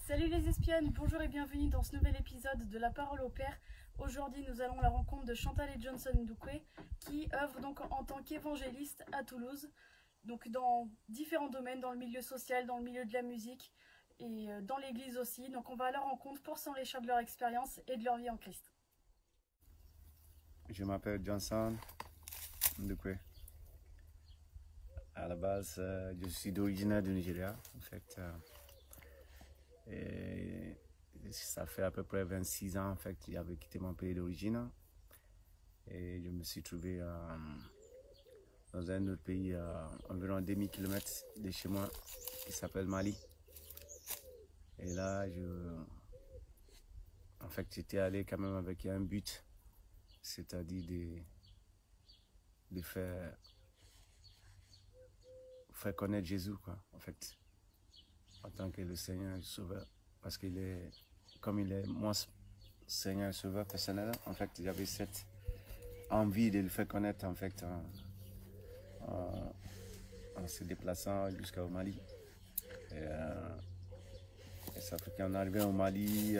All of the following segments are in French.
Salut les espionnes, bonjour et bienvenue dans ce nouvel épisode de La Parole au Père. Aujourd'hui nous allons à la rencontre de Chantal et Johnson Ndukwe qui œuvrent donc en tant qu'évangélistes à Toulouse, donc dans différents domaines, dans le milieu social, dans le milieu de la musique et dans l'église aussi. Donc on va à leur rencontre pour s'enrichir de leur expérience et de leur vie en Christ. Je m'appelle Johnson Ndukwe. À la base, je suis d'origine du Nigeria. En fait, et ça fait à peu près 26 ans en fait, j'avais quitté mon pays d'origine et je me suis trouvé dans un autre pays à environ 2000 km de chez moi qui s'appelle Mali. Et là, j'étais allé quand même avec un but, c'est-à-dire de faire connaître Jésus, quoi, en fait, en tant que le Seigneur et Sauveur, parce comme il est mon Seigneur et Sauveur personnel, en fait, j'avais cette envie de le faire connaître, en fait, en se déplaçant jusqu'au Mali. Et ça fait qu'en arrivant au Mali,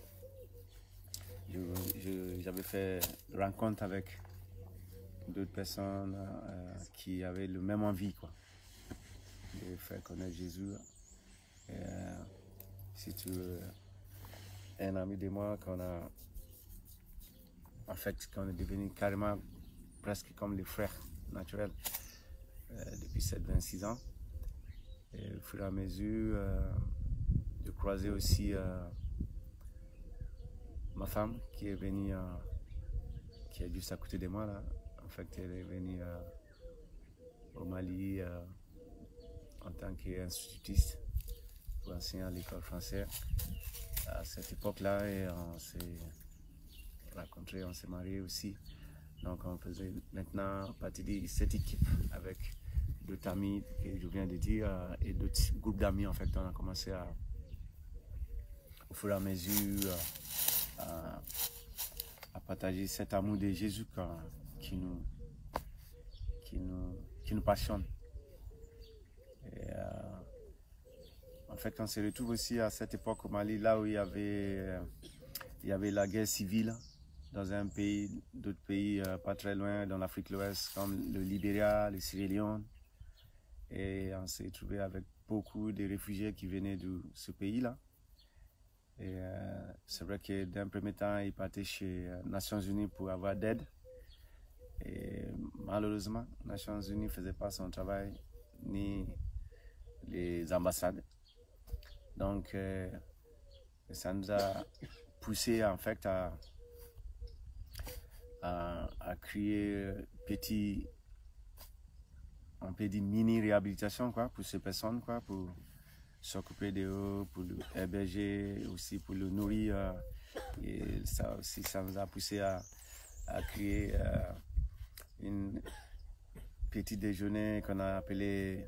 j'avais fait rencontre avec d'autres personnes qui avaient le même envie, quoi, de faire connaître Jésus. Et, si tu veux, un ami de moi qu'on est devenu carrément presque comme les frères naturels depuis 26 ans. Et au fur et à mesure, de croiser aussi ma femme qui est venue, qui est juste à côté de moi là. En fait, elle est venue au Mali en tant qu'institutrice pour enseigner à l'école française. À cette époque-là, et on s'est rencontrés, on s'est mariés aussi. Donc on faisait maintenant partie de cette équipe avec d'autres amis que je viens de dire et d'autres groupes d'amis. En fait, on a commencé au fur et à mesure à partager cet amour de Jésus qui nous passionne. Et, en fait, on se retrouve aussi à cette époque au Mali, là où il y avait la guerre civile dans un pays, d'autres pays pas très loin, dans l'Afrique de l'Ouest, comme le Libéria, le Sierra Leone. Et on s'est retrouvé avec beaucoup de réfugiés qui venaient de ce pays-là. Et c'est vrai que d'un premier temps, ils partaient chez les Nations Unies pour avoir d'aide. Et malheureusement, les Nations Unies ne faisaient pas son travail, ni les ambassades. Donc, ça nous a poussé en fait à créer un peu de mini-réhabilitation quoi, pour ces personnes, quoi, pour s'occuper d'eux, pour l'héberger, aussi pour le nourrir. Et ça aussi, ça nous a poussé à créer une petite déjeuner qu'on a appelé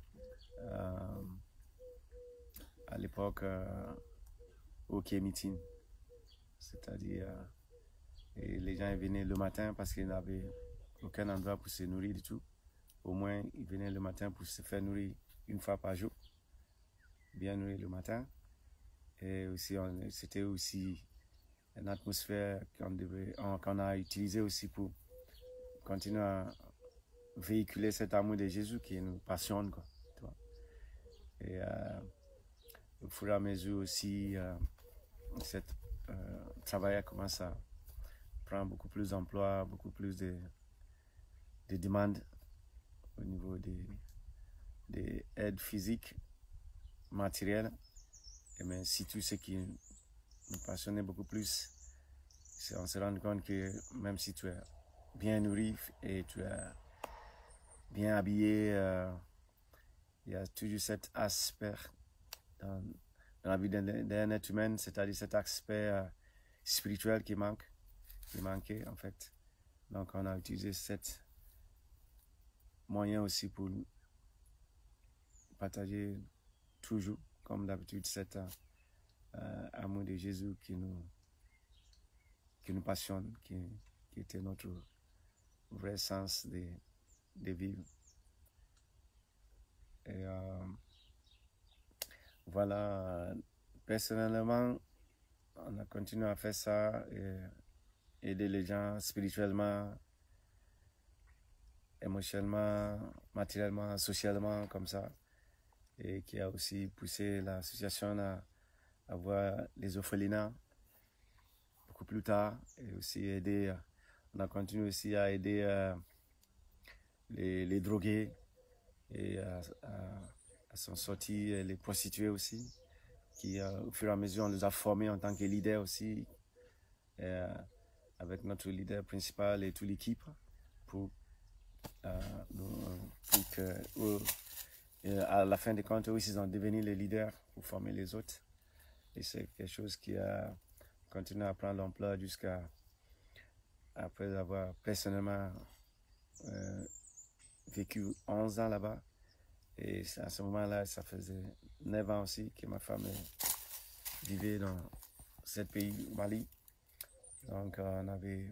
à l'époque OK Meeting. C'est-à-dire, et les gens ils venaient le matin parce qu'ils n'avaient aucun endroit pour se nourrir du tout. Au moins, ils venaient le matin pour se faire nourrir une fois par jour, bien nourrir le matin. Et aussi, c'était aussi une atmosphère qu'on a utilisée aussi pour continuer à véhiculer cet amour de Jésus qui nous passionne, quoi, tu vois. Et au fur et à mesure aussi, ce travail commence à prendre beaucoup plus d'emplois, beaucoup plus de demandes au niveau des aides physiques, matérielles. Et mais surtout ce qui nous passionnait beaucoup plus, c'est on se rend compte que même si tu es bien nourri et tu es bien habillé, il y a toujours cet aspect dans la vie d'un être humain, c'est-à-dire cet aspect spirituel qui manquait en fait. Donc on a utilisé cet moyen aussi pour partager toujours, comme d'habitude, cet amour de Jésus qui nous passionne, qui était notre vrai sens de vivre. Et voilà personnellement, on a continué à faire ça et aider les gens spirituellement, émotionnellement, matériellement, socialement, comme ça. Et qui a aussi poussé l'association à avoir les orphelinats beaucoup plus tard et aussi aider, on a continué aussi à aider les drogués et à s'en sortir, les prostituées aussi, qui au fur et à mesure on les a formés en tant que leaders aussi, avec notre leader principal et toute l'équipe pour que à la fin des comptes, eux aussi, ils ont devenu les leaders pour former les autres. Et c'est quelque chose qui a continué à prendre l'ampleur jusqu'à après avoir personnellement vécu 11 ans là-bas. Et à ce moment-là, ça faisait 9 ans aussi que ma femme vivait dans ce pays, au Mali. Donc, on avait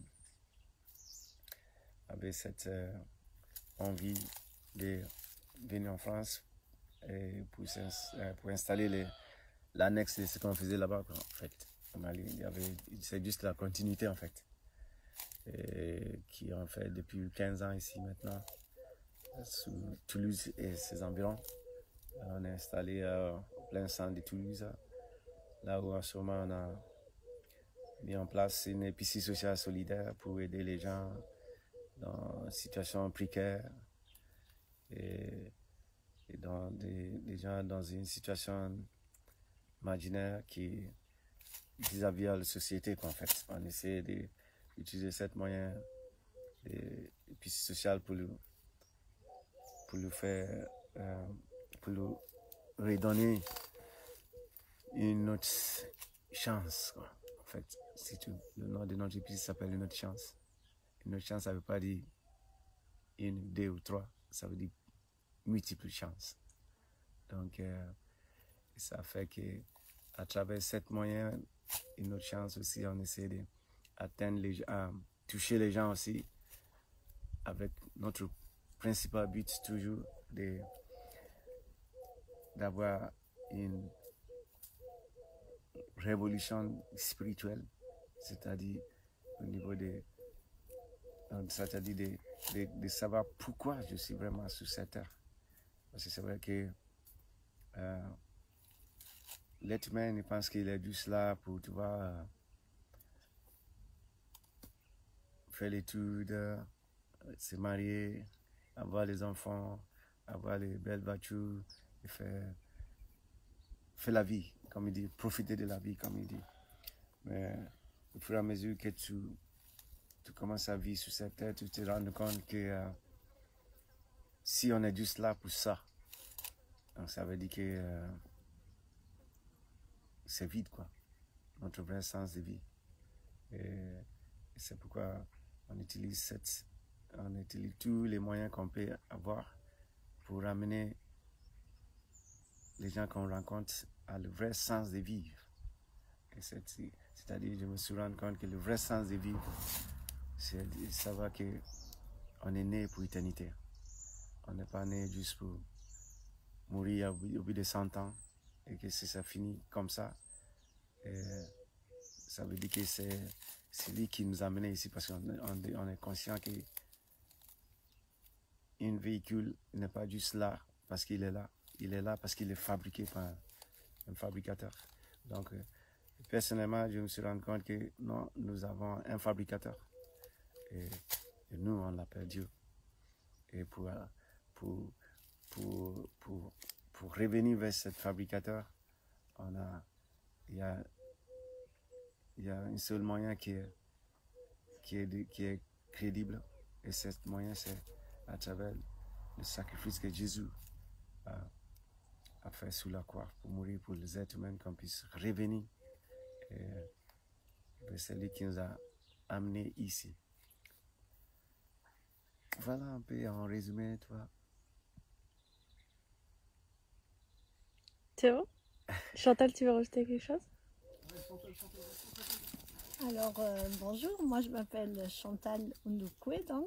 cette envie de venir en France et pour installer l'annexe de ce qu'on faisait là-bas, en fait. Au Mali, c'est juste la continuité, en fait. Et qui en fait depuis 15 ans ici maintenant, sous Toulouse et ses environs. On est installé au plein centre de Toulouse, là où en ce moment on a mis en place une épicerie sociale solidaire pour aider les gens dans une situation précaire et dans des gens dans une situation marginaire qui vis-à-vis de la société, en fait. On essaie d'utiliser cette moyen d'épicerie sociale pour lui faire, pour lui redonner une autre chance, quoi. En fait, c'est tout. Le nom de notre épicerie s'appelle Une autre chance. Une autre chance, ça ne veut pas dire une, deux ou trois, ça veut dire multiples chances. Donc, ça fait que à travers cette moyen, une autre chance aussi, on essaie d'atteindre toucher les gens aussi, avec notre principal but toujours d'avoir une révolution spirituelle, c'est-à-dire au niveau c'est-à-dire de savoir pourquoi je suis vraiment sur cette terre. Parce que c'est vrai que l'être humain, il pense qu'il est juste là pour, tu vois, faire l'étude, se marier, avoir les enfants, avoir les belles voitures, et faire la vie, comme il dit, profiter de la vie, comme il dit. Mais au fur et à mesure que tu commences à vivre sur cette terre, tu te rends compte que si on est juste là pour ça, donc ça veut dire que c'est vide, quoi, notre vrai sens de vie. Et c'est pourquoi on utilise tous les moyens qu'on peut avoir pour ramener les gens qu'on rencontre à le vrai sens de vivre. C'est-à-dire, je me suis rendu compte que le vrai sens de vivre, c'est de savoir qu'on est né pour l'éternité. On n'est pas né juste pour mourir au bout de 100 ans et que si ça finit comme ça, ça veut dire que c'est lui qui nous a menés ici parce qu'on est conscient qu'un véhicule n'est pas juste là parce qu'il est là. Il est là parce qu'il est fabriqué par un fabricateur. Donc, personnellement, je me suis rendu compte que non, nous avons un fabricateur. Et nous, on l'appelle Dieu. Et pour revenir vers ce fabricateur, il y a un seul moyen qui est crédible. Et ce moyen, c'est à travers le sacrifice que Jésus a fait sur la croix pour mourir pour les êtres humains, qu'on puisse revenir. Et c'est lui qui nous a amenés ici. Voilà un peu en résumé, toi. C'est bon? Chantal, tu veux rajouter quelque chose? Alors, bonjour, moi je m'appelle Chantal Ndukwe, donc.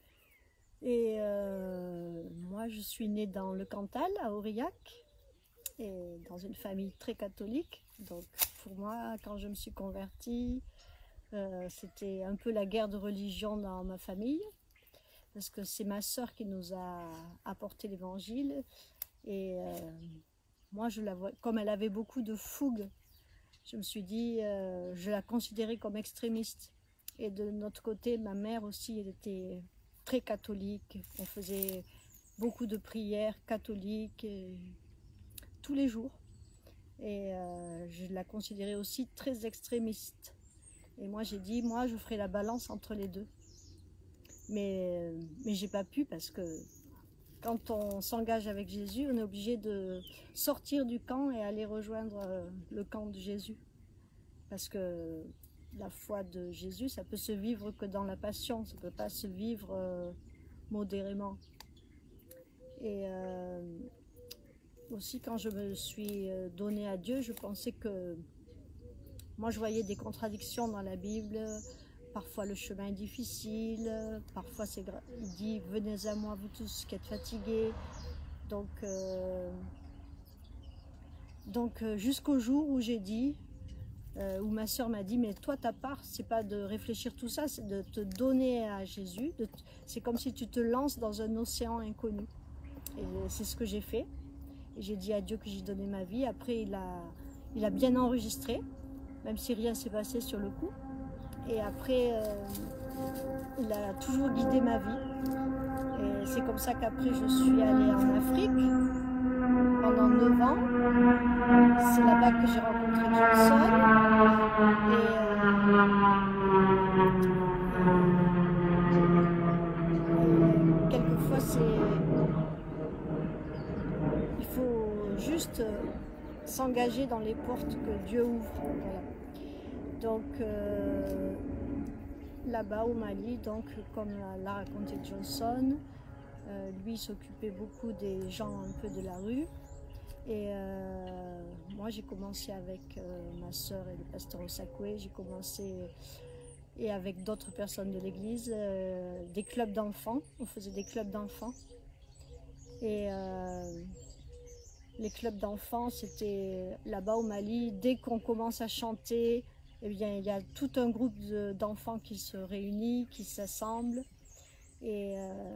Et moi je suis née dans le Cantal, à Aurillac. et dans une famille très catholique. Donc pour moi, quand je me suis convertie, c'était un peu la guerre de religion dans ma famille, parce que c'est ma sœur qui nous a apporté l'évangile. Et moi, je la vois, comme elle avait beaucoup de fougue, je me suis dit, je la considérais comme extrémiste. Et de notre côté, ma mère aussi, elle était très catholique. On faisait beaucoup de prières catholiques tous les jours. Et je la considérais aussi très extrémiste. Et moi, j'ai dit, moi, je ferai la balance entre les deux. Mais j'ai pas pu, parce que quand on s'engage avec Jésus, on est obligé de sortir du camp et aller rejoindre le camp de Jésus. Parce que la foi de Jésus, ça peut se vivre que dans la passion, ça ne peut pas se vivre modérément. Et aussi, quand je me suis donnée à Dieu, je pensais que... Moi, je voyais des contradictions dans la Bible. Parfois, le chemin est difficile. Parfois, il dit « Venez à moi, vous tous qui êtes fatigués ». Donc jusqu'au jour où j'ai dit, où ma sœur m'a dit « Mais toi, ta part, c'est pas de réfléchir tout ça, c'est de te donner à Jésus. C'est comme si tu te lances dans un océan inconnu. » Et c'est ce que j'ai fait. Et j'ai dit à Dieu que j'ai donné ma vie. Après, il a bien enregistré, même si rien s'est passé sur le coup. Et après, il a toujours guidé ma vie. Et c'est comme ça qu'après, je suis allée en Afrique pendant 9 ans. C'est là-bas que j'ai rencontré Johnson. Et quelquefois, il faut juste s'engager dans les portes que Dieu ouvre. Voilà. Donc là-bas au Mali, donc, comme l'a raconté Johnson, lui s'occupait beaucoup des gens un peu de la rue. Et moi j'ai commencé avec ma sœur et le pasteur Osakwe, j'ai commencé et avec d'autres personnes de l'église, des clubs d'enfants, on faisait des clubs d'enfants. Et les clubs d'enfants, c'était là-bas au Mali, dès qu'on commence à chanter, eh bien, il y a tout un groupe d'enfants qui se réunit, qui s'assemblent, et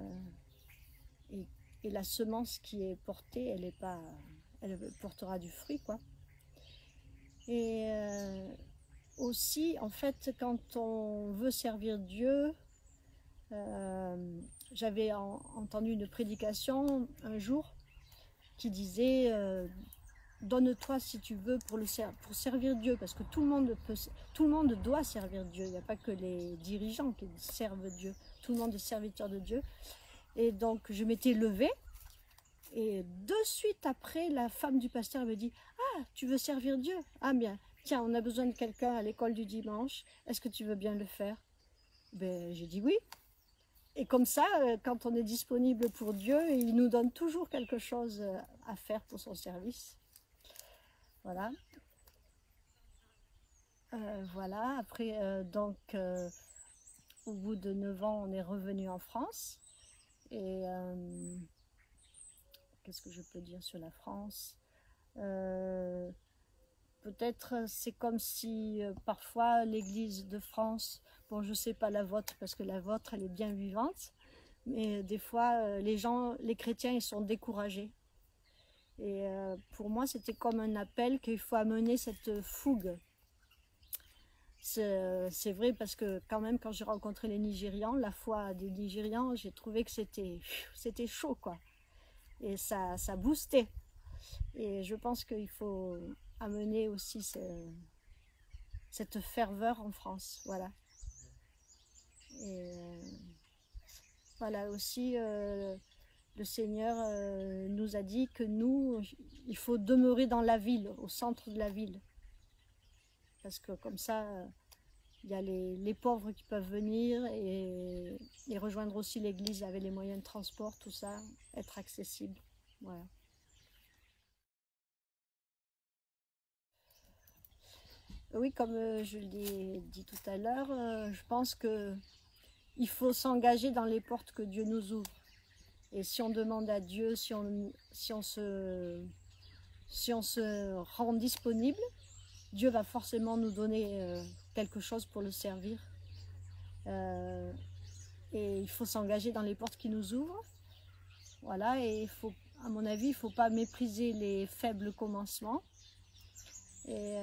la semence qui est portée, elle portera du fruit, quoi. Et aussi, en fait, quand on veut servir Dieu, j'avais entendu une prédication un jour qui disait donne-toi si tu veux pour servir Dieu, parce que tout le monde doit servir Dieu. Il n'y a pas que les dirigeants qui servent Dieu. Tout le monde est serviteur de Dieu. Et donc je m'étais levée et de suite après, la femme du pasteur me dit « Ah, tu veux servir Dieu? Ah bien, tiens, on a besoin de quelqu'un à l'école du dimanche. Est-ce que tu veux bien le faire ?» Ben, j'ai dit oui. Et comme ça, quand on est disponible pour Dieu, il nous donne toujours quelque chose à faire pour son service. Voilà. Voilà. Après, au bout de 9 ans, on est revenu en France. Et qu'est-ce que je peux dire sur la France? Peut-être c'est comme si parfois l'Église de France, bon je ne sais pas la vôtre parce que la vôtre elle est bien vivante, mais des fois les chrétiens ils sont découragés. Et pour moi c'était comme un appel qu'il faut amener cette fougue. C'est vrai parce que quand même quand j'ai rencontré les Nigérians, la foi des Nigérians, j'ai trouvé que c'était chaud quoi. Et ça boostait. Et je pense qu'il faut amener aussi cette ferveur en France, voilà. Et voilà aussi, le Seigneur nous a dit que il faut demeurer dans la ville, au centre de la ville. Parce que comme ça, il y a les pauvres qui peuvent venir et rejoindre aussi l'église avec les moyens de transport, tout ça, être accessible, voilà. Oui, comme je l'ai dit tout à l'heure, je pense qu'il faut s'engager dans les portes que Dieu nous ouvre. Et si on demande à Dieu, si on se si on se rend disponible, Dieu va forcément nous donner quelque chose pour le servir. Et il faut s'engager dans les portes qui nous ouvrent. Voilà, et il faut, à mon avis, il ne faut pas mépriser les faibles commencements. Et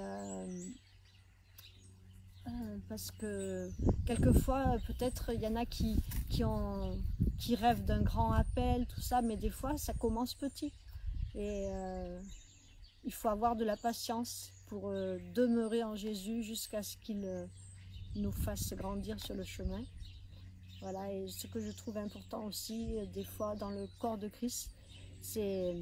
parce que quelquefois, peut-être, il y en a qui rêvent d'un grand appel, tout ça, mais des fois, ça commence petit. Et il faut avoir de la patience pour demeurer en Jésus jusqu'à ce qu'il nous fasse grandir sur le chemin. Voilà, et ce que je trouve important aussi, des fois, dans le corps de Christ, c'est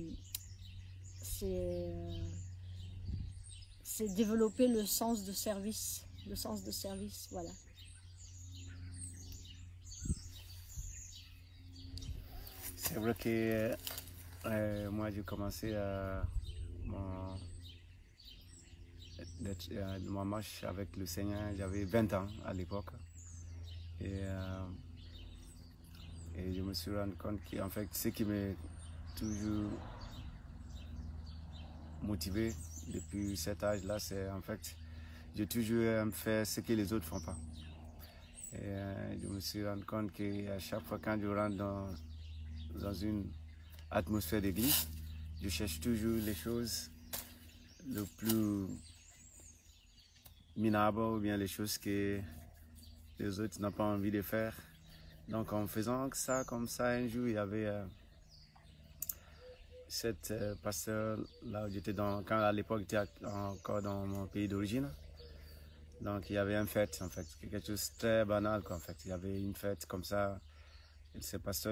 développer le sens de service. Le sens de service, voilà. C'est vrai que moi, j'ai commencé ma marche avec le Seigneur, j'avais 20 ans à l'époque. Et je me suis rendu compte qu'en fait, ce qui m'a toujours motivé depuis cet âge-là, c'est en fait, j'ai toujours fait ce que les autres ne font pas. Et je me suis rendu compte qu'à chaque fois quand je rentre dans une atmosphère d'église, je cherche toujours les choses les plus minables ou bien les choses que les autres n'ont pas envie de faire. Donc en faisant ça comme ça, un jour, il y avait cette pasteur là où j'étais quand à l'époque j'étais encore dans mon pays d'origine. Donc il y avait une fête en fait, quelque chose de très banal quoi, en fait. Il y avait une fête comme ça. Et ce pasteur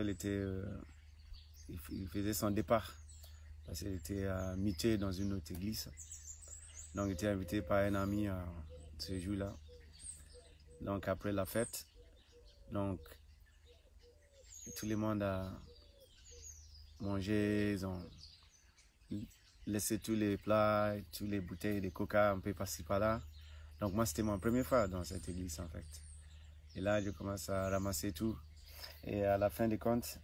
il faisait son départ parce qu'il était muté dans une autre église. Donc il était invité par un ami ce jour-là. Donc après la fête, donc tout le monde a mangé, ils ont laissé tous les plats, toutes les bouteilles de coca un peu par-ci par-là. Donc moi c'était mon premier fois dans cette église en fait. Et là je commence à ramasser tout. Et à la fin des comptes,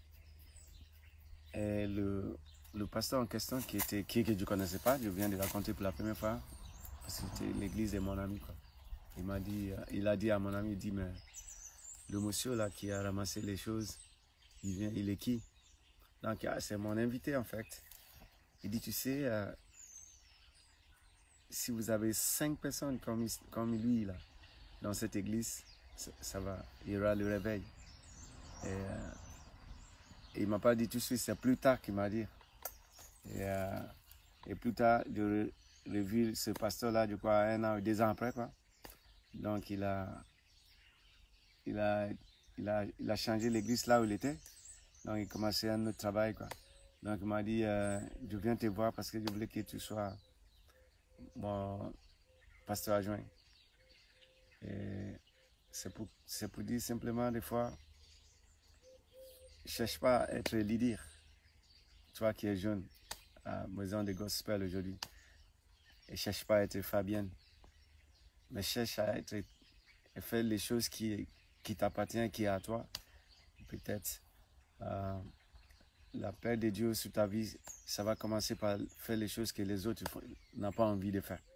le pasteur en question que je ne connaissais pas, je viens de raconter pour la première fois, parce que c'était l'église de mon ami quoi. Il a dit à mon ami, il dit mais le monsieur là qui a ramassé les choses, il est qui? Donc c'est mon invité en fait. Il dit tu sais, si vous avez 5 personnes comme lui là, dans cette église, ça va, il y aura le réveil. Et il ne m'a pas dit tout de suite, c'est plus tard qu'il m'a dit. Et plus tard, j'ai revu ce pasteur-là, je crois, 1 an ou 2 ans après, quoi. Donc, il a changé l'église là où il était. Donc, il commençait un autre travail, quoi. Donc, il m'a dit, je viens te voir parce que je voulais que tu sois mon pasteur adjoint. Et c'est pour dire simplement, des fois, ne cherche pas à être leader. Toi qui es jeune, à Maison de Gospel aujourd'hui, et cherche pas à être Fabienne, mais cherche à faire les choses qui t'appartiennent, qui est à toi. Peut-être la paix de Dieu sur ta vie, ça va commencer par faire les choses que les autres n'ont pas envie de faire.